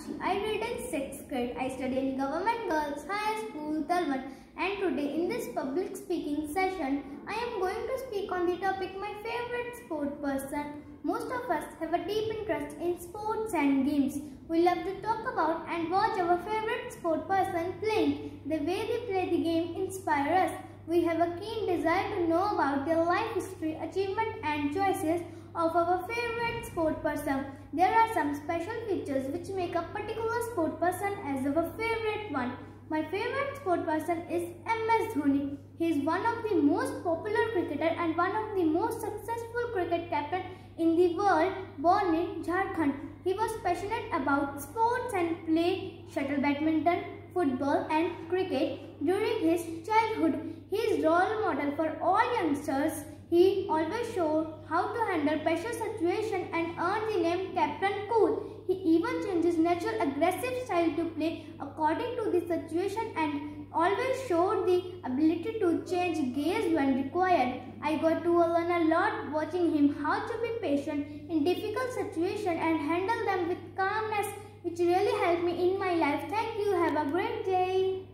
Sakshi. I read in 6th grade. I study in Government Girls High School, Talwar. And today in this public speaking session, I am going to speak on the topic my favorite sport person. Most of us have a deep interest in sports and games. We love to talk about and watch our favorite sport person playing. The way they play the game inspires us. We have a keen desire to know about their life history, achievement and choices of our favorite sport person. There are some special features which make a particular sport person as our favorite one. My favorite sport person is MS Dhoni. He is one of the most popular cricketer and one of the most successful cricket captain in the world, born in Jharkhand. He was passionate about sports and played shuttle badminton, football and cricket during his childhood. He is role model for all youngsters. He always showed how to handle pressure situation and earned the name Captain Cool. He even changed his natural aggressive style to play according to the situation and always showed the ability to change gears when required. I got to learn a lot watching him how to be patient in difficult situations and handle them with calmness, which really helped me in my life. Thank you. Have a great day.